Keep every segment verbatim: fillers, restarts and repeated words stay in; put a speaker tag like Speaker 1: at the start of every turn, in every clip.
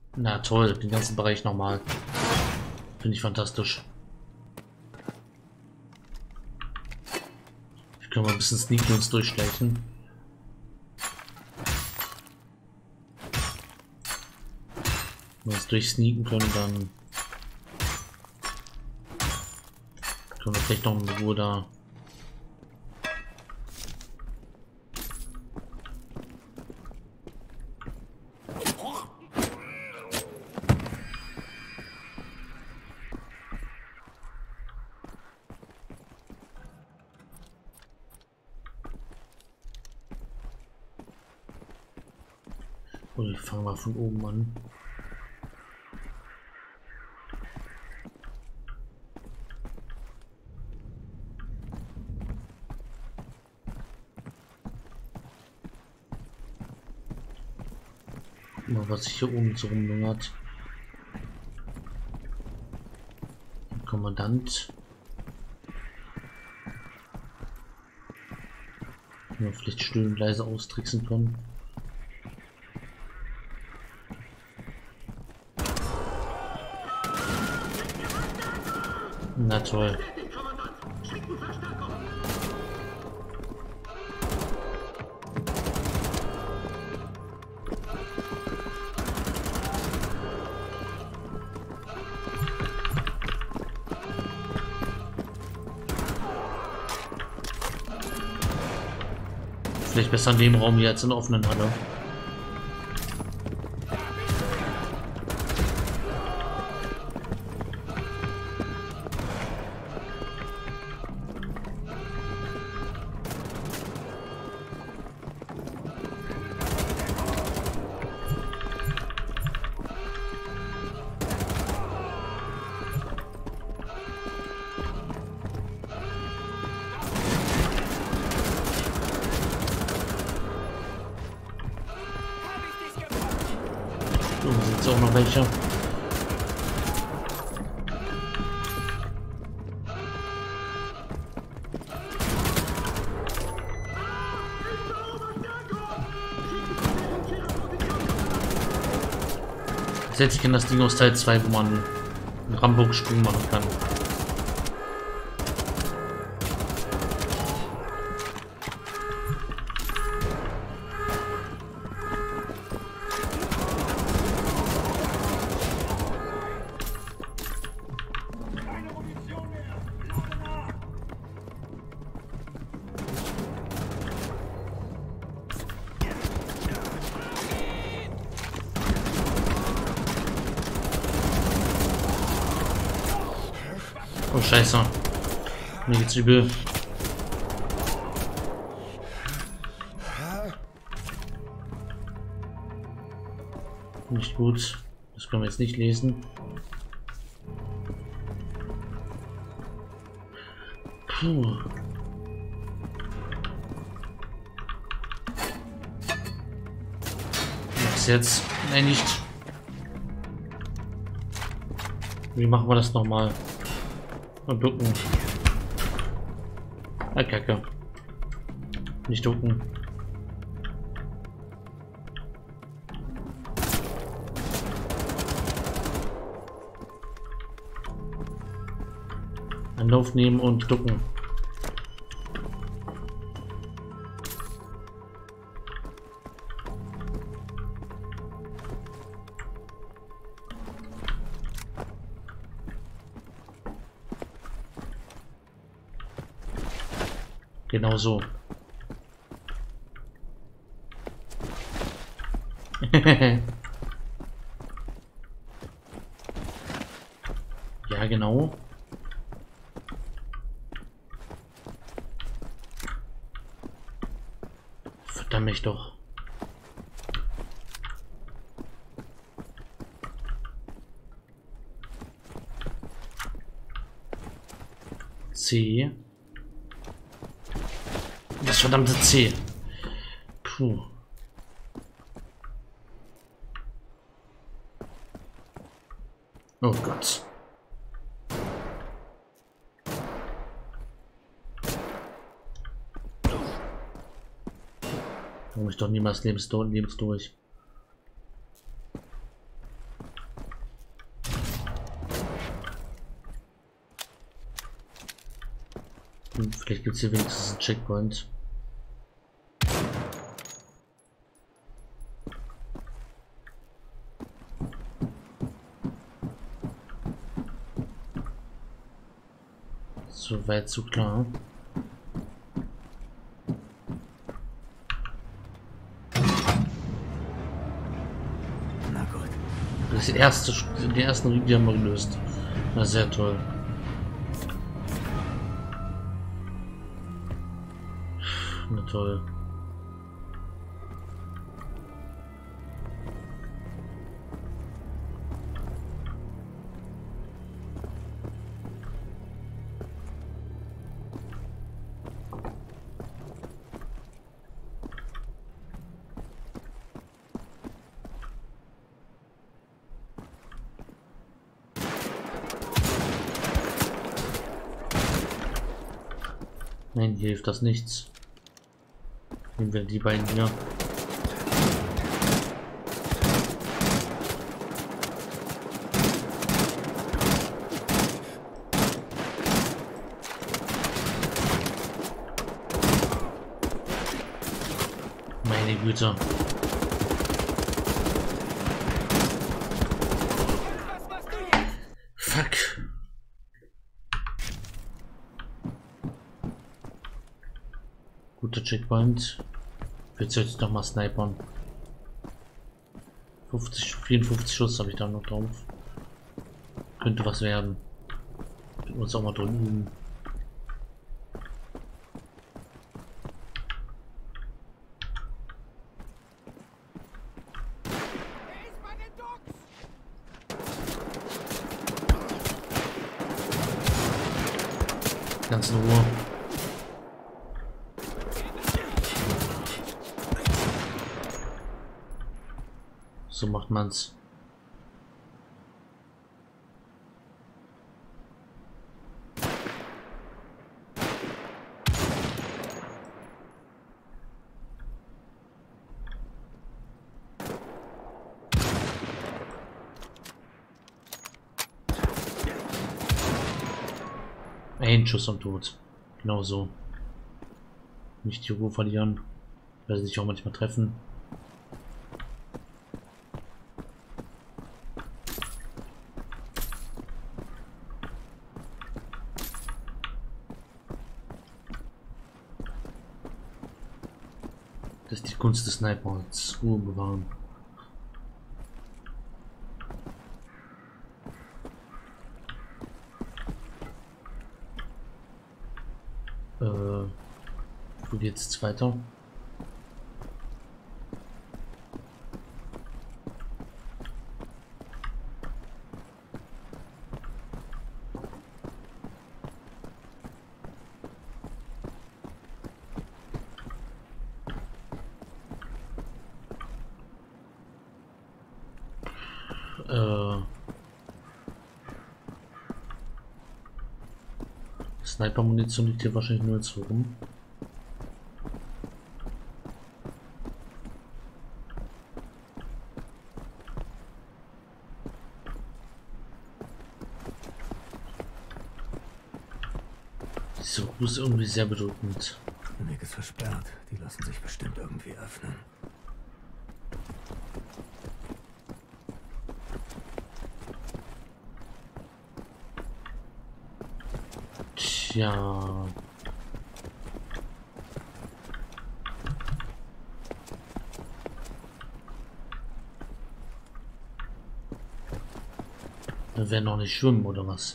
Speaker 1: Na toll, den ganzen Bereich nochmal. Finde ich fantastisch. Ich kann mal ein bisschen sneaken uns durchschleichen. Wenn wir uns durchsneaken können, dann können wir vielleicht noch eine Ruhe da. Und fangen wir von oben an. Mal was sich hier oben so rumlungert. Kommandant. Wenn wir vielleicht still und leise austricksen können. Na toll. Vielleicht besser in dem Raum hier als in der offenen Halle. Oben sind auch noch welche. Jetzt ich kenne das Ding aus Teil zwei, wo man einen Rambo-Sprung machen kann. Oh Scheiße. Mir geht's übel. Nicht gut. Das können wir jetzt nicht lesen. Puh. Was jetzt? Nein, nicht. Wie machen wir das nochmal? Und ducken. Ah, Kacke. Nicht ducken. Anlauf nehmen und ducken. Genau so. Ja, genau. Verdammt mich doch. C. Das verdammte C. Puh. Oh Gott. Komme ich doch niemals lebens lebens durch. Hm, vielleicht gibt es hier wenigstens einen Checkpoint. So weit, so klar.
Speaker 2: Na gut.
Speaker 1: Das ist die erste, die ersten Ring, die haben wir gelöst. Na, sehr toll. Na toll. Nein, hier hilft das nichts. Nehmen wir die beiden hier. Meine Güte. Fuck. Guter Checkpoint. Jetzt soll ich noch mal snipern. fünfzig, vierundfünfzig Schuss habe ich da noch drauf. Könnte was werden. Wir uns auch mal drin üben. Ganz in Ruhe. So macht man's. Ein Schuss am Tod. Genau so. Nicht die Ruhe verlieren, weil sie sich auch manchmal treffen. Das ist die Kunst des Snipers. Ruhe bewahren. Äh, wo geht's jetzt weiter? Äh, Sniper-Munition liegt hier wahrscheinlich nur jetzt rum. Diese Ruhe ist irgendwie sehr bedrückend.
Speaker 2: Der Weg ist versperrt. Die lassen sich bestimmt irgendwie öffnen.
Speaker 1: Tja. Wir werden noch nicht schwimmen, oder was?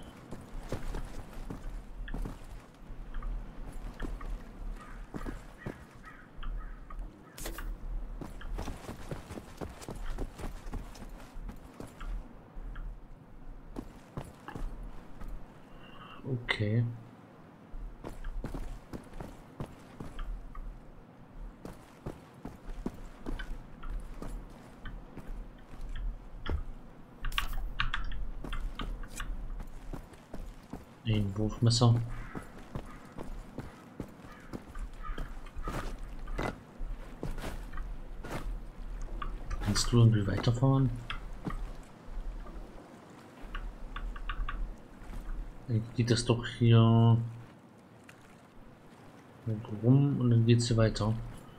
Speaker 1: Okay. Ein Wurfmesser. Kannst du irgendwie weiterfahren? Geht das doch hier Und rum und dann geht's hier weiter.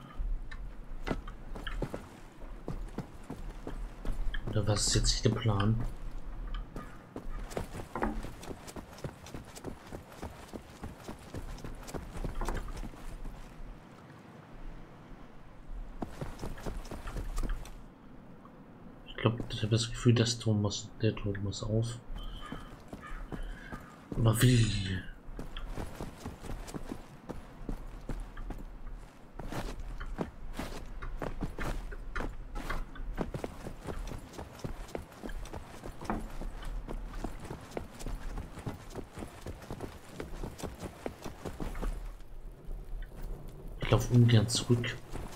Speaker 1: Oder was ist jetzt nicht der Plan? Ich glaube, ich habe das Gefühl, dass Turm muss, der Turm muss auf. Aber wie? Ich laufe ungern zurück.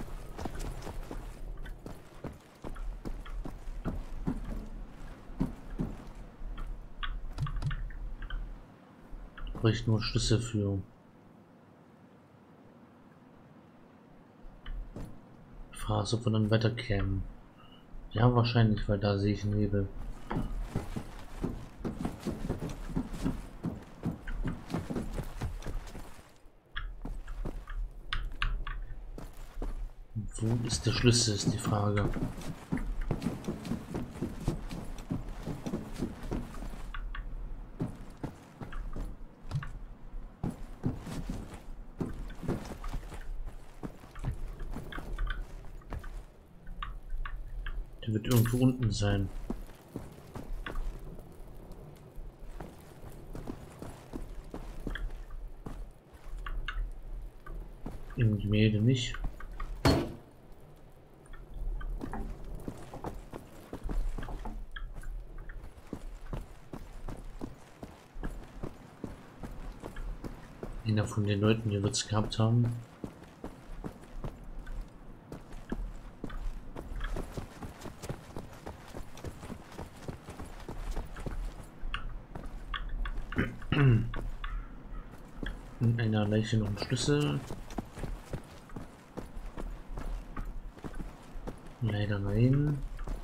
Speaker 1: Brauche ich nur Schlüssel für. Phase von einem Wettercam. Ja, wahrscheinlich, weil da sehe ich Nebel. Wo ist der Schlüssel, ist die Frage. Der wird irgendwo unten sein. Im Gemälde nicht. Einer von den Leuten, die wir es gehabt haben. In einer Leiche noch ein Schlüssel. Leider nein.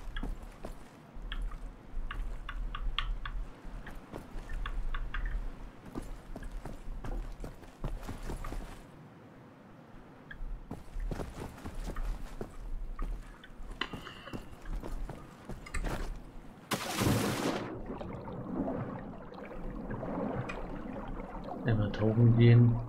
Speaker 1: Einmal tauchen gehen.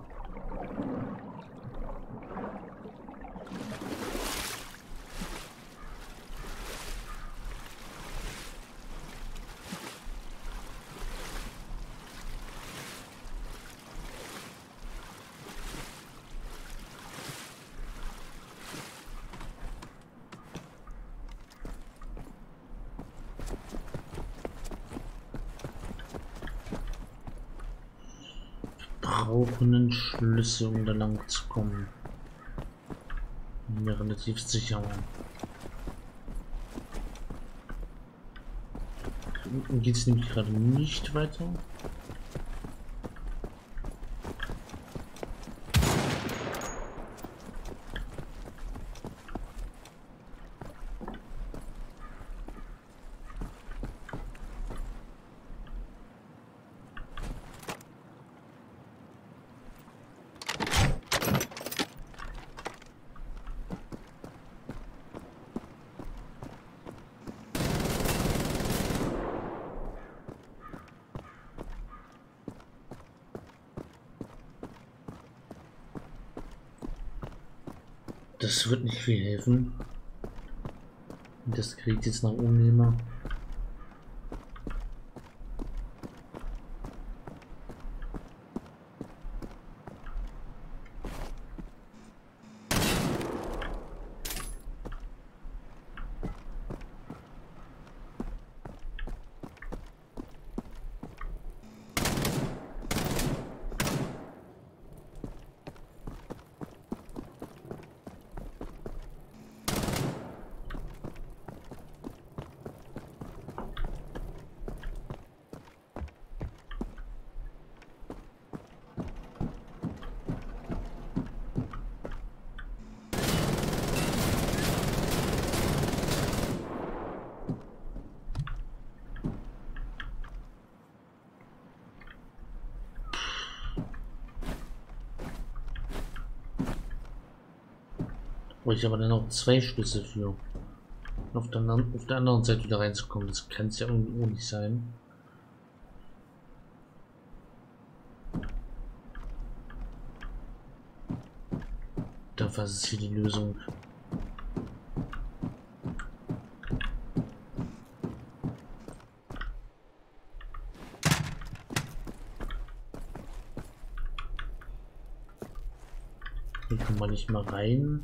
Speaker 1: Brauchen einen Schlüssel, um da lang zu kommen. Bin mir relativ sicher. Unten geht es nämlich gerade nicht weiter. Das wird nicht viel helfen. Das Gerät jetzt nach oben nehmen. Brauche ich aber dann auch zwei Schlüssel für. Auf der, anderen, auf der anderen Seite wieder reinzukommen. Das kann es ja irgendwo nicht sein. Da was ist hier die Lösung? Hier kann man nicht mal rein.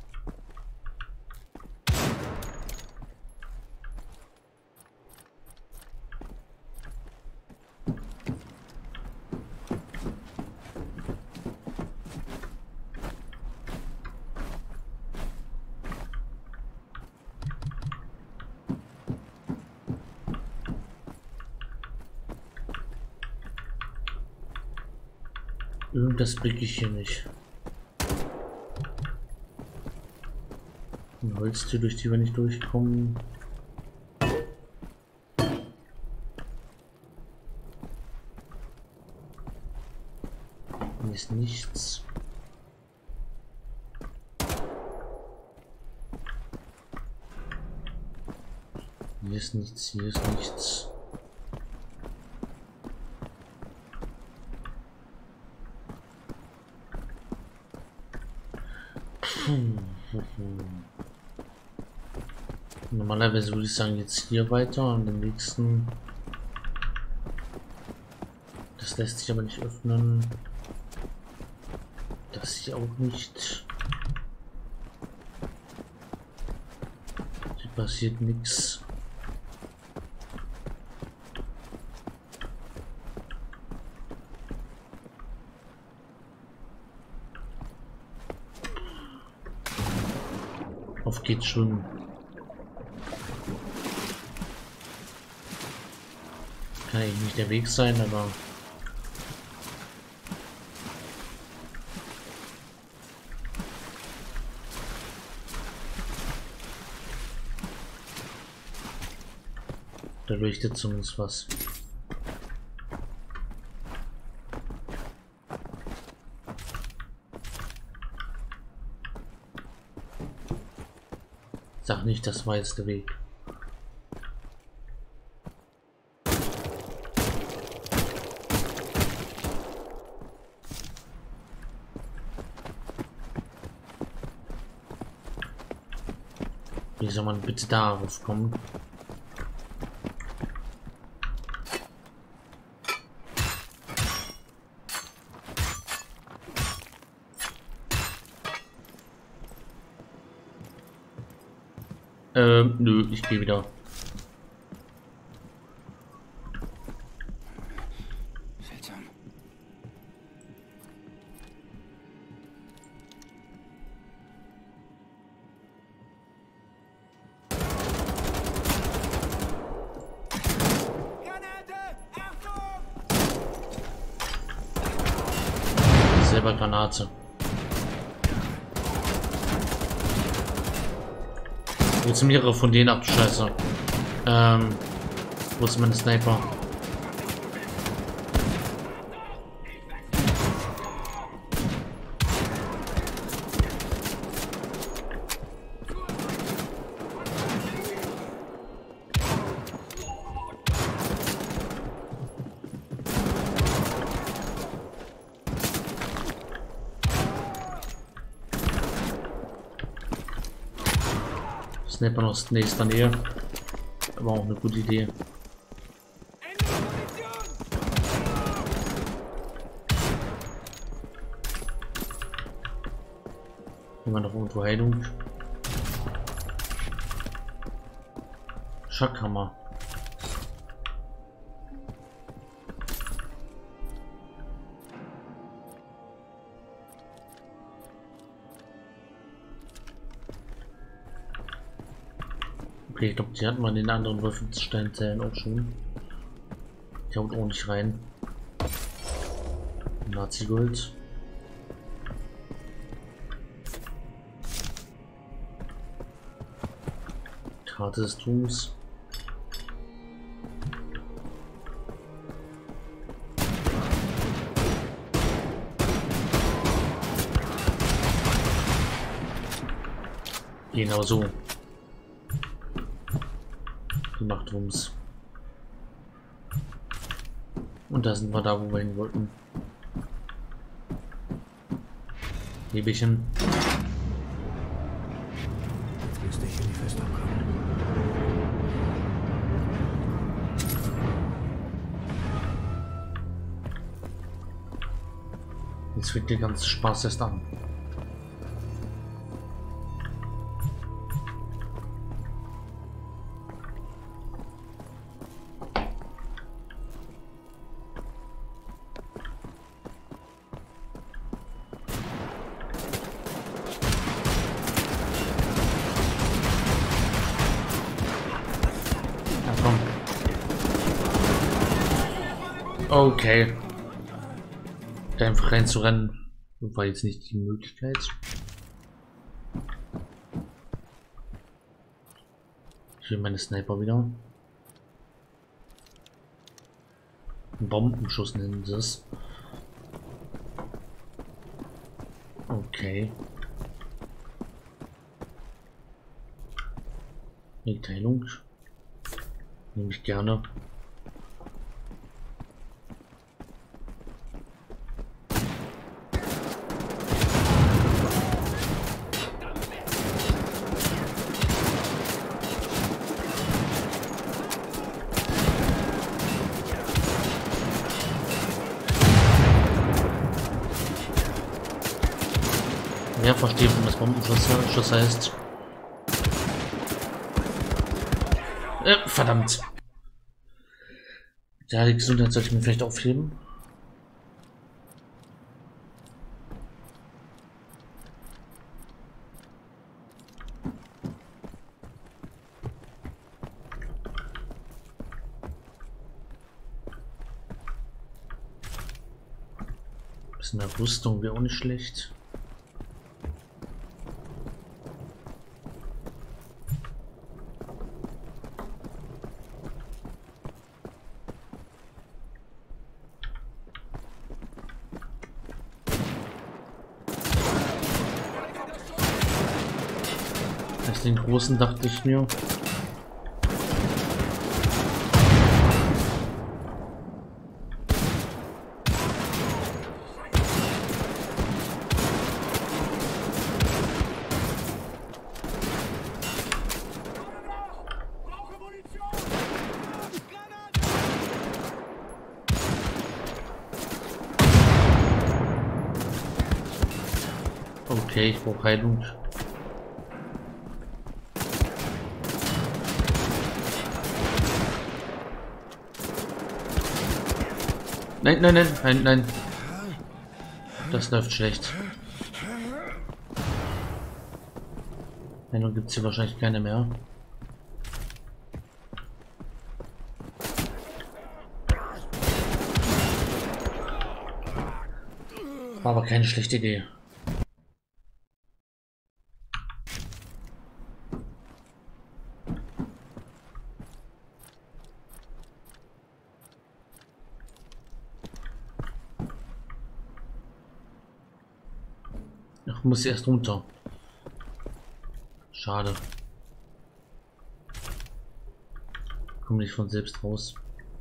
Speaker 1: Irgendwas blick ich hier nicht. Eine Holztür, durch die wir nicht durchkommen. Hier ist nichts. Hier ist nichts, hier ist nichts. Normalerweise würde ich sagen, jetzt hier weiter und den nächsten. Das lässt sich aber nicht öffnen. Das hier auch nicht. Hier passiert nichts. Auf geht's schon. Kann eigentlich nicht der Weg sein, aber da leuchtet zumindest was. Sag nicht, das war jetzt der Weg. Wie soll man bitte darauf kommen? Ähm, nö, ich gehe wieder.
Speaker 3: Seltsam.
Speaker 1: Selber Granate. Wo ist mehrere von denen? Ach du Scheiße. Ähm, wo ist mein Sniper? Sniper aus nächster Nähe. Aber auch eine gute Idee. Immer noch irgendwo Heilung. Schackhammer. Okay, ich glaube, die hat man in den anderen Wolfenstein-Zellen auch schon. Die haut auch nicht rein. Nazi-Gold. Karte des Tums. Genau so. Die macht Wumms. Und da sind wir da, wo wir hin wollten. Babychen.
Speaker 2: Jetzt müsste ich in die Festung kommen.
Speaker 1: Jetzt fängt der ganze Spaß erst an. Ja, komm. Okay. Da einfach reinzurennen war jetzt nicht die Möglichkeit. Ich will meine Sniper wieder. Ein Bombenschuss nennen sie es. Okay. Mitteilung. Nehme ich gerne. Ja, verstehe, was Bombenschuss Schuss heißt. Äh, verdammt. Ja, die Gesundheit sollte ich mir vielleicht aufheben. Bisschen mehr Rüstung wäre auch nicht schlecht. Den großen dachte ich mir. Okay, ich brauche Heilung. Nein, nein, nein, nein, nein. Das läuft schlecht. Heilung gibt es hier wahrscheinlich keine mehr. War aber keine schlechte Idee. Ach, muss erst runter. Schade. Komm nicht von selbst raus.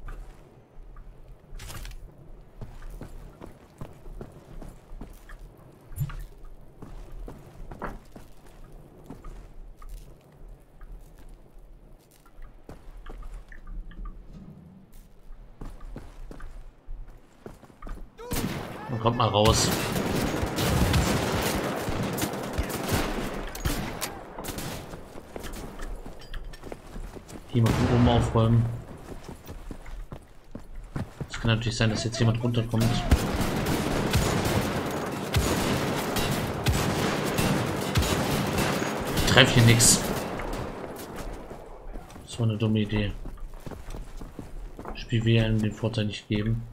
Speaker 1: Dann kommt mal raus. Hier mal von oben aufräumen. Es kann natürlich sein, dass jetzt jemand runterkommt. Ich treffe hier nichts. Das war eine dumme Idee. Spiel will einem den Vorteil nicht geben.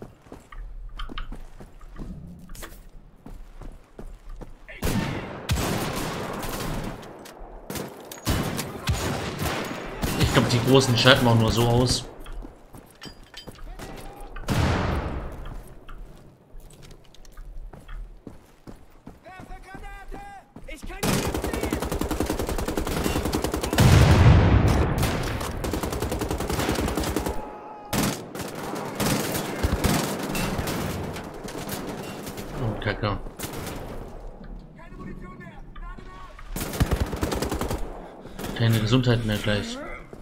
Speaker 1: Ich glaube, die großen schalten auch nur so aus. Lecker. Keine Gesundheit mehr gleich.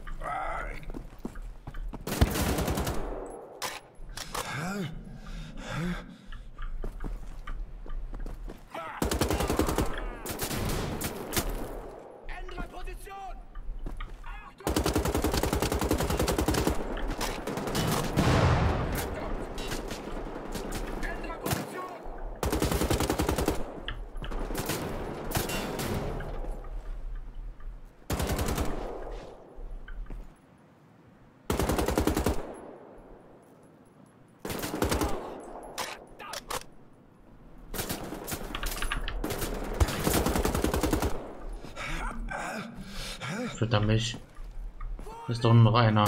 Speaker 1: Verdammt mich. Ist doch nur noch einer.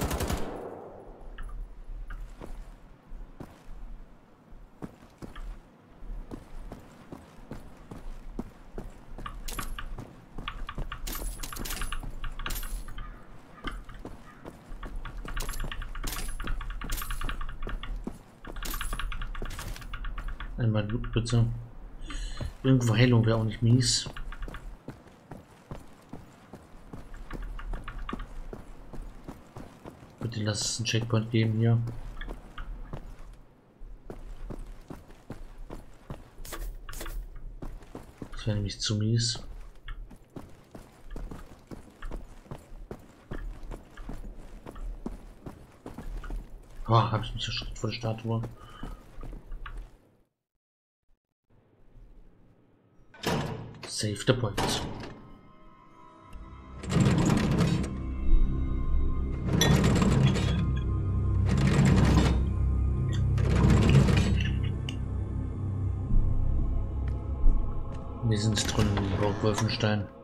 Speaker 1: Einmal Blut bitte. Irgendwo Heilung wäre auch nicht mies. Bitte lass es einen Checkpoint geben hier. Das wäre nämlich zu mies. Oh, habe ich mich erschreckt vor der Statue. Save the point. Wir sind drin in Burg Wolfenstein.